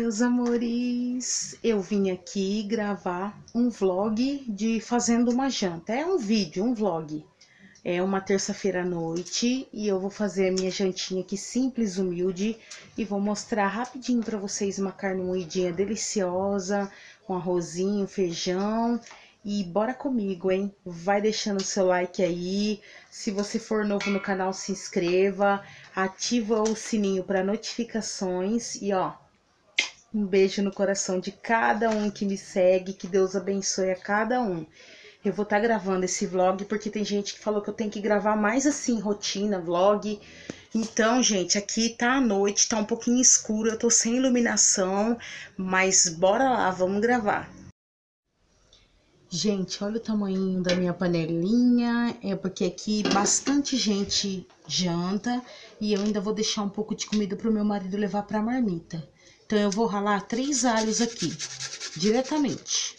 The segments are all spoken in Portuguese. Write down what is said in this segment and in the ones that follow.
meus amores! Eu vim aqui gravar um vlog de fazendo uma janta. É um vídeo, um vlog. É uma terça-feira à noite e eu vou fazer a minha jantinha aqui simples, humilde, e vou mostrar rapidinho pra vocês uma carne moidinha deliciosa, com arrozinho, feijão. E bora comigo, hein? Vai deixando o seu like aí. Se você for novo no canal, se inscreva, ativa o sininho para notificações e ó, um beijo no coração de cada um que me segue, que Deus abençoe a cada um. Eu vou estar gravando esse vlog porque tem gente que falou que eu tenho que gravar mais assim, rotina, vlog. Então, gente, aqui tá à noite, tá um pouquinho escuro, eu tô sem iluminação, mas bora lá, vamos gravar. Gente, olha o tamanho da minha panelinha, é porque aqui bastante gente janta e eu ainda vou deixar um pouco de comida pro meu marido levar pra marmita. Então eu vou ralar 3 alhos aqui, diretamente.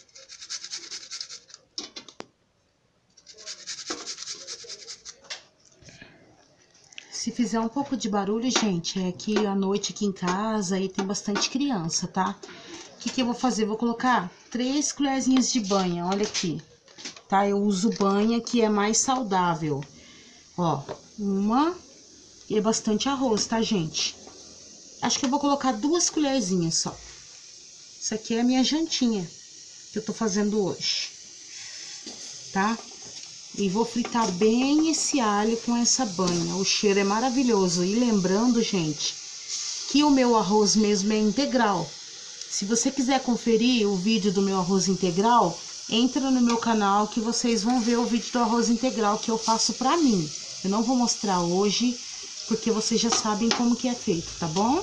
Se fizer um pouco de barulho, gente, é que à noite aqui em casa e tem bastante criança, tá? O que eu vou fazer? Vou colocar 3 colherzinhas de banha, olha aqui, tá? Eu uso banha que é mais saudável. Ó, uma e é bastante arroz, tá, gente? Acho que eu vou colocar 2 colherzinhas só. Isso aqui é a minha jantinha que eu tô fazendo hoje, tá? E vou fritar bem esse alho com essa banha. O cheiro é maravilhoso. E lembrando, gente, que o meu arroz mesmo é integral. Se você quiser conferir o vídeo do meu arroz integral, entra no meu canal que vocês vão ver o vídeo do arroz integral que eu faço pra mim. Eu não vou mostrar hoje, porque vocês já sabem como que é feito, tá bom?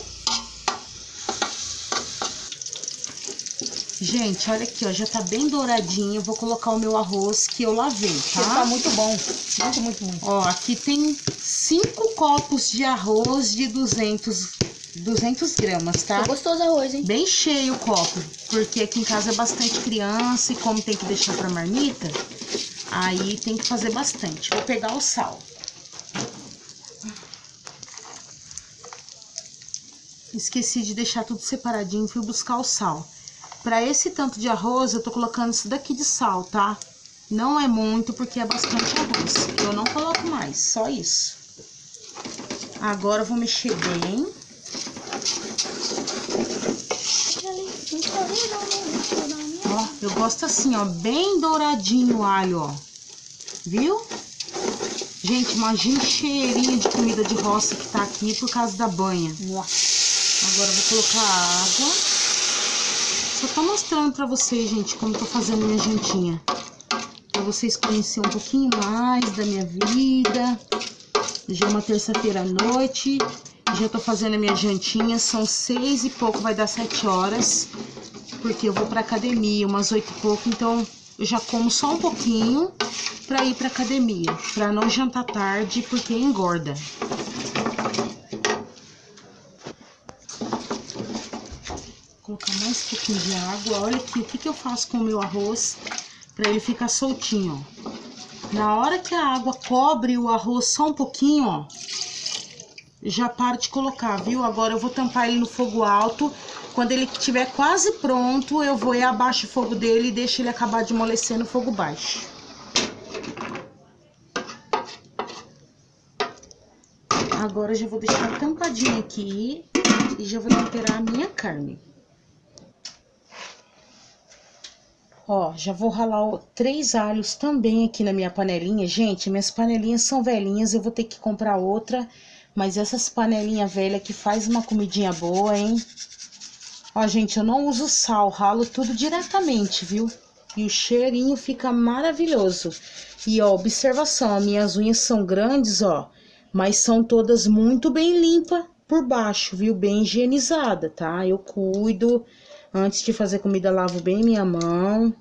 Gente, olha aqui, ó, já tá bem douradinho. Eu vou colocar o meu arroz que eu lavei, tá? Ele tá muito bom, muito. Ó, aqui tem 5 copos de arroz de 200 gramas, tá? Tá gostoso o arroz, hein? Bem cheio o copo, porque aqui em casa é bastante criança e como tem que deixar pra marmita, aí tem que fazer bastante. Vou pegar o sal. Esqueci de deixar tudo separadinho, fui buscar o sal. Pra esse tanto de arroz, eu tô colocando isso daqui de sal, tá? Não é muito, porque é bastante arroz. Eu não coloco mais, só isso. Agora eu vou mexer bem. Ó, eu gosto assim, ó, bem douradinho o alho, ó. Viu? Gente, imagina o cheirinho de comida de roça que tá aqui por causa da banha. Nossa. Agora eu vou colocar a água. Só tô mostrando pra vocês, gente, como tô fazendo minha jantinha. Pra vocês conhecerem um pouquinho mais da minha vida. Já é uma terça-feira à noite. Já tô fazendo a minha jantinha. São 6 e pouco, vai dar 7 horas. Porque eu vou pra academia umas 8 e pouco. Então, eu já como só um pouquinho pra ir pra academia. Pra não jantar tarde, porque engorda. Vou colocar mais um pouquinho de água. Olha aqui, o que eu faço com o meu arroz pra ele ficar soltinho, ó. Na hora que a água cobre o arroz só um pouquinho, ó, já paro de colocar, viu? Agora eu vou tampar ele no fogo alto. Quando ele estiver quase pronto, eu vou e abaixo o fogo dele e deixo ele acabar de amolecer no fogo baixo. Agora eu já vou deixar tampadinho aqui e já vou temperar a minha carne. Ó, já vou ralar 3 alhos também aqui na minha panelinha. Gente, minhas panelinhas são velhinhas, eu vou ter que comprar outra. Mas essas panelinhas velhas que faz uma comidinha boa, hein? Ó, gente, eu não uso sal, ralo tudo diretamente, viu? E o cheirinho fica maravilhoso. E, ó, observação, as minhas unhas são grandes, ó. Mas são todas muito bem limpas por baixo, viu? Bem higienizada, tá? Eu cuido. Antes de fazer comida, lavo bem minha mão.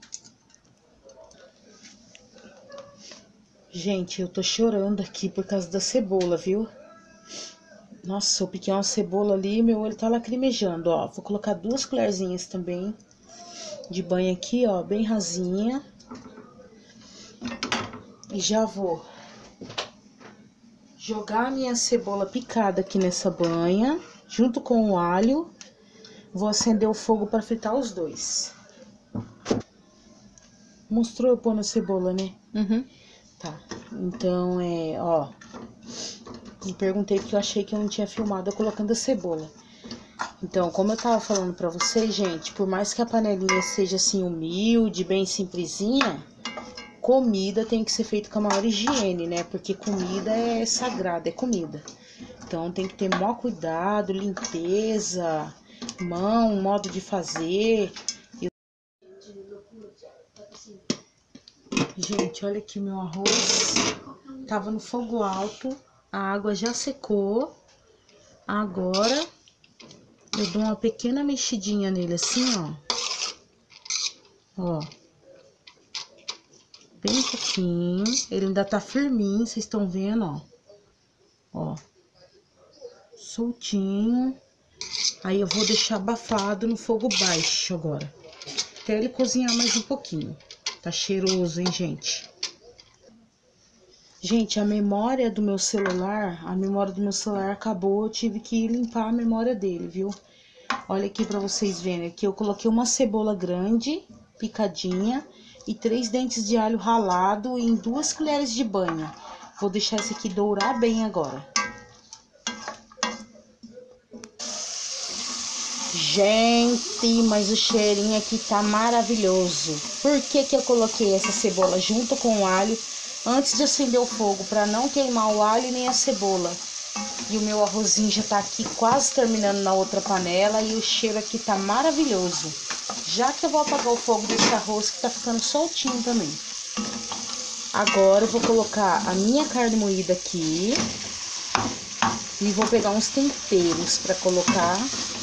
Gente, eu tô chorando aqui por causa da cebola, viu? Nossa, eu piquei uma cebola ali e meu olho tá lacrimejando, ó. Vou colocar 2 colherzinhas também de banha aqui, ó, bem rasinha. E já vou jogar a minha cebola picada aqui nessa banha, junto com o alho. Vou acender o fogo para fritar os dois. Mostrou eu pondo a cebola, né? Uhum. Tá. Então, ó. Me perguntei porque eu achei que eu não tinha filmado eu colocando a cebola. Então, como eu tava falando pra vocês, gente, por mais que a panelinha seja assim humilde, bem simplesinha, comida tem que ser feita com a maior higiene, né? Porque comida é sagrada, é comida. Então tem que ter maior cuidado, limpeza, mão, modo de fazer. Gente, olha aqui o meu arroz. Tava no fogo alto, a água já secou. Agora eu dou uma pequena mexidinha nele assim, ó. Ó. Bem pouquinho. Ele ainda tá firminho, vocês estão vendo, ó. Ó. Soltinho. Aí eu vou deixar abafado no fogo baixo agora. Até ele cozinhar mais um pouquinho. Tá cheiroso, hein, gente? Gente, a memória do meu celular acabou. Eu tive que limpar a memória dele, viu? Olha aqui pra vocês verem. Aqui eu coloquei uma cebola grande, picadinha, e 3 dentes de alho ralado em 2 colheres de banha. Vou deixar esse aqui dourar bem agora. Gente, mas o cheirinho aqui tá maravilhoso. Por que que eu coloquei essa cebola junto com o alho antes de acender o fogo? Pra não queimar o alho nem a cebola. E o meu arrozinho já tá aqui quase terminando na outra panela e o cheiro aqui tá maravilhoso. Já que eu vou apagar o fogo desse arroz que tá ficando soltinho também. Agora eu vou colocar a minha carne moída aqui. E vou pegar uns temperos pra colocar.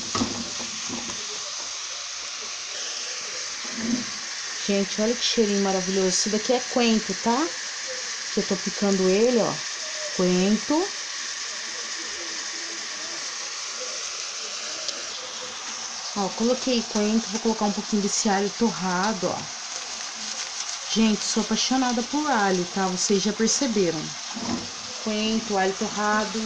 Gente, olha que cheirinho maravilhoso. Isso daqui é coentro, tá? Que eu tô picando ele, ó. Coentro. Ó, coloquei coentro. Vou colocar um pouquinho desse alho torrado, ó. Gente, sou apaixonada por alho, tá? Vocês já perceberam. Coentro, alho torrado.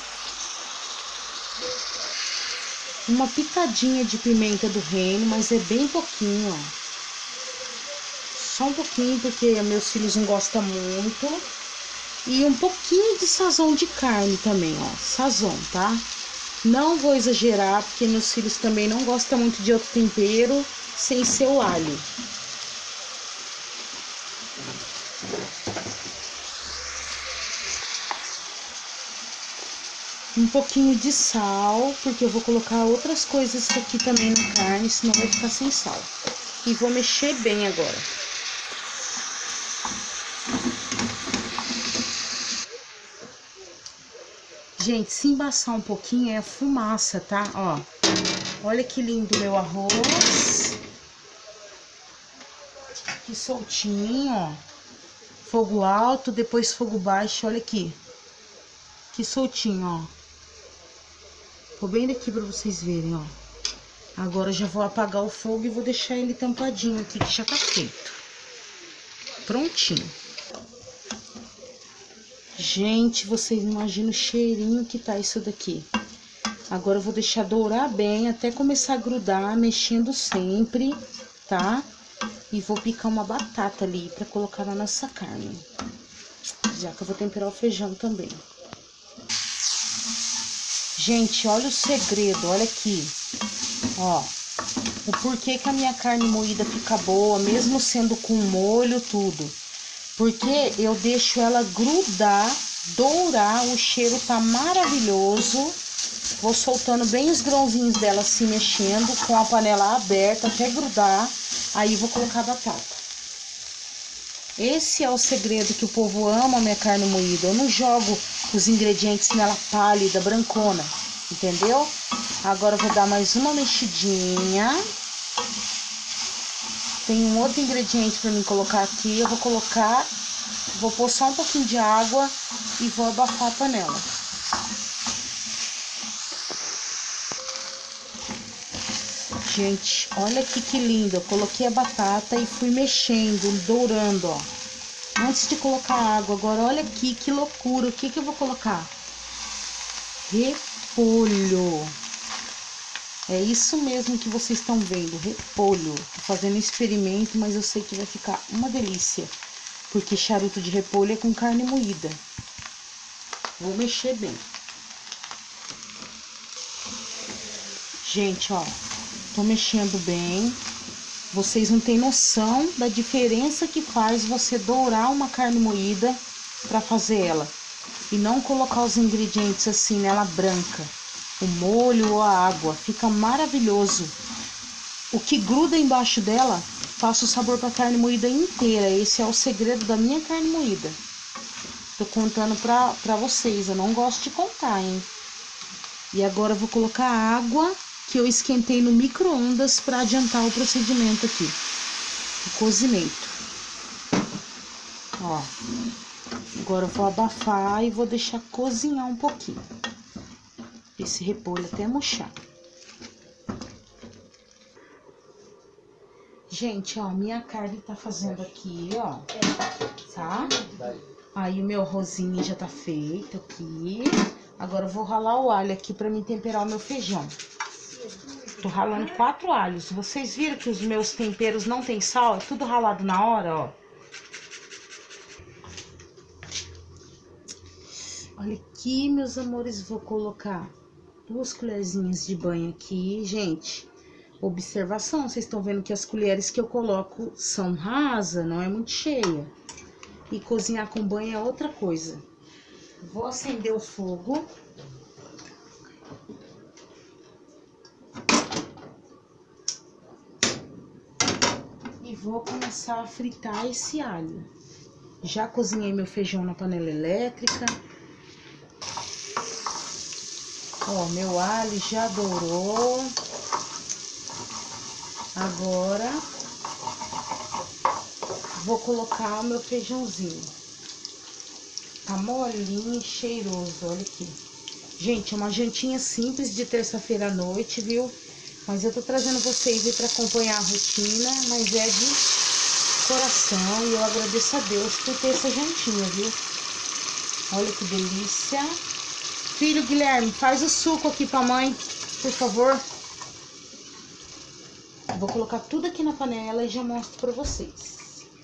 Uma pitadinha de pimenta do reino, mas é bem pouquinho, ó. Só um pouquinho, porque meus filhos não gostam muito. E um pouquinho de sazão de carne também, ó. Sazão, tá? Não vou exagerar, porque meus filhos também não gostam muito de outro tempero sem ser o alho. Um pouquinho de sal, porque eu vou colocar outras coisas aqui também na carne, senão vai ficar sem sal. E vou mexer bem agora. Gente, se embaçar um pouquinho é a fumaça, tá? Ó, olha que lindo meu arroz. Que soltinho, ó. Fogo alto, depois fogo baixo, olha aqui. Que soltinho, ó. Vou bem daqui pra vocês verem, ó. Agora já vou apagar o fogo e vou deixar ele tampadinho aqui, que já tá feito. Prontinho. Gente, vocês não imaginam o cheirinho que tá isso daqui. Agora eu vou deixar dourar bem até começar a grudar, mexendo sempre, tá? E vou picar uma batata ali pra colocar na nossa carne. Já que eu vou temperar o feijão também. Gente, olha o segredo, olha aqui. Ó, o porquê que a minha carne moída fica boa, mesmo sendo com molho, tudo. Porque eu deixo ela grudar, dourar, o cheiro tá maravilhoso. Vou soltando bem os grãozinhos dela, assim, mexendo, com a panela aberta até grudar. Aí vou colocar a batata. Esse é o segredo que o povo ama, minha carne moída. Eu não jogo os ingredientes nela pálida, brancona, entendeu? Agora eu vou dar mais uma mexidinha. Tem um outro ingrediente pra mim colocar aqui. Eu vou colocar, vou pôr só um pouquinho de água e vou abafar a panela. Gente, olha aqui que lindo. Eu coloquei a batata e fui mexendo, dourando, ó. Antes de colocar água. Agora, olha aqui que loucura. O que que eu vou colocar? Repolho. É isso mesmo que vocês estão vendo, repolho. Tô fazendo um experimento, mas eu sei que vai ficar uma delícia. Porque charuto de repolho é com carne moída. Vou mexer bem. Gente, ó, tô mexendo bem. Vocês não têm noção da diferença que faz você dourar uma carne moída pra fazer ela. E não colocar os ingredientes assim nela branca. O molho ou a água. Fica maravilhoso. O que gruda embaixo dela passa o sabor pra carne moída inteira. Esse é o segredo da minha carne moída. Tô contando pra vocês. Eu não gosto de contar, hein? E agora eu vou colocar a água que eu esquentei no micro-ondas para adiantar o procedimento aqui. O cozimento. Ó. Agora eu vou abafar e vou deixar cozinhar um pouquinho. Esse repolho até murchar. Gente, ó, minha carne tá fazendo aqui, ó. Tá? Aí o meu arrozinho já tá feito aqui. Agora eu vou ralar o alho aqui pra mim temperar o meu feijão. Tô ralando 4 alhos. Vocês viram que os meus temperos não tem sal? É tudo ralado na hora, ó. Olha aqui, meus amores, vou colocar 2 colherzinhas de banho aqui, gente. Observação, vocês estão vendo que as colheres que eu coloco são rasas, não é muito cheia. E cozinhar com banho é outra coisa. Vou acender o fogo. E vou começar a fritar esse alho. Já cozinhei meu feijão na panela elétrica. Ó, meu alho já dourou. Agora, vou colocar o meu feijãozinho. Tá molinho e cheiroso, olha aqui. Gente, é uma jantinha simples de terça-feira à noite, viu? Mas eu tô trazendo vocês aí pra acompanhar a rotina, mas é de coração. E eu agradeço a Deus por ter essa jantinha, viu? Olha que delícia. Filho Guilherme, faz o suco aqui pra mãe, por favor. Vou colocar tudo aqui na panela e já mostro pra vocês.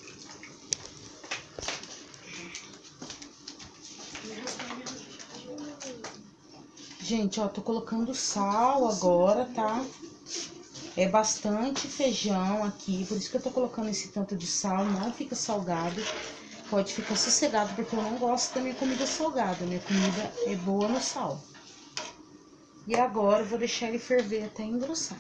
Gente, ó, tô colocando sal agora, tá? É bastante feijão aqui, por isso que eu tô colocando esse tanto de sal, não fica salgado. Pode ficar sossegado, porque eu não gosto da minha comida salgada. Minha comida é boa no sal. E agora eu vou deixar ele ferver até engrossar.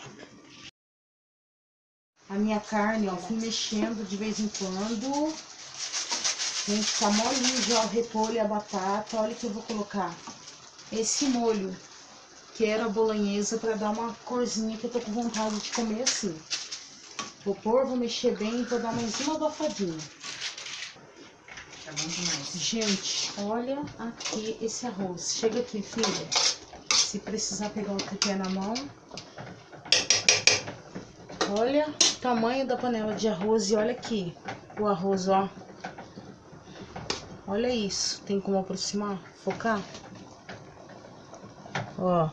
A minha carne, ó, fui mexendo de vez em quando. Gente, tá molinho já o repolho e a batata. Olha que eu vou colocar esse molho, que era a bolonhesa, pra dar uma corzinha que eu tô com vontade de comer assim. Vou pôr, vou mexer bem e vou dar mais uma abafadinha. Tá bom demais. Gente, olha aqui esse arroz. Chega aqui, filha. Se precisar pegar o tripé na mão. Olha o tamanho da panela de arroz e olha aqui o arroz, ó. Olha isso. Tem como aproximar? Focar? Ó.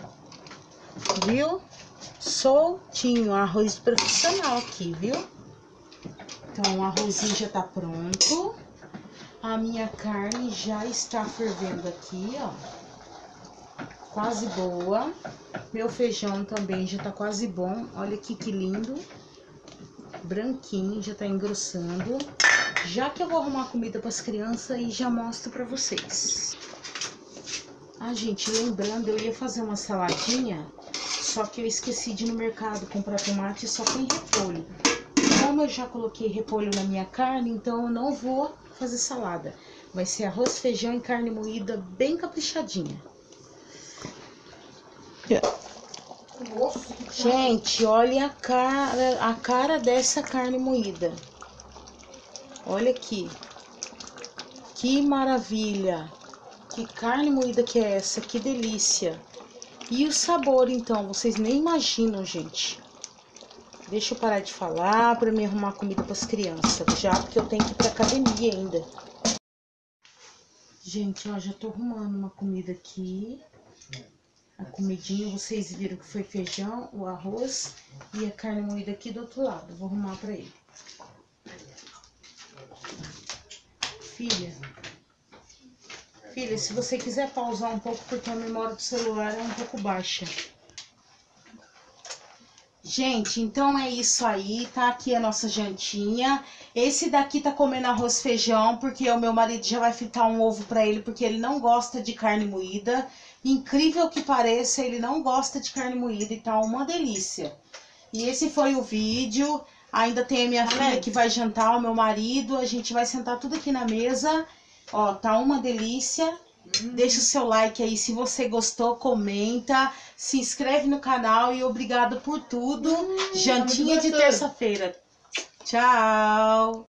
Viu? Soltinho. Arroz profissional aqui, viu? Então, o arrozinho já tá pronto. A minha carne já está fervendo aqui, ó. Quase boa. Meu feijão também já tá quase bom. Olha aqui que lindo. Branquinho, já tá engrossando. Já que eu vou arrumar comida para as crianças e já mostro para vocês. Ah, gente, lembrando, eu ia fazer uma saladinha, só que eu esqueci de ir no mercado comprar tomate e só tem repolho. Como eu já coloquei repolho na minha carne, então eu não vou fazer salada. Vai ser arroz, feijão e carne moída bem caprichadinha. Gente, olha a cara dessa carne moída. Olha aqui. Que maravilha. Que carne moída que é essa? Que delícia. E o sabor, então, vocês nem imaginam, gente. Deixa eu parar de falar para me arrumar comida para as crianças, já porque eu tenho que ir pra academia ainda. Gente, ó, já tô arrumando uma comida aqui. A comidinha, vocês viram que foi feijão, o arroz e a carne moída aqui do outro lado. Vou arrumar pra ele. Filha, se você quiser pausar um pouco, porque a memória do celular é um pouco baixa. Gente, então é isso aí, tá aqui a nossa jantinha. Esse daqui tá comendo arroz e feijão, porque o meu marido já vai fritar um ovo pra ele, porque ele não gosta de carne moída. Incrível que pareça, ele não gosta de carne moída e tá uma delícia. E esse foi o vídeo. Ainda tem a minha filha que vai jantar, o meu marido. A gente vai sentar tudo aqui na mesa. Ó, tá uma delícia. Deixa o seu like aí se você gostou, comenta, se inscreve no canal e obrigado por tudo. Jantinha de terça-feira. Tchau!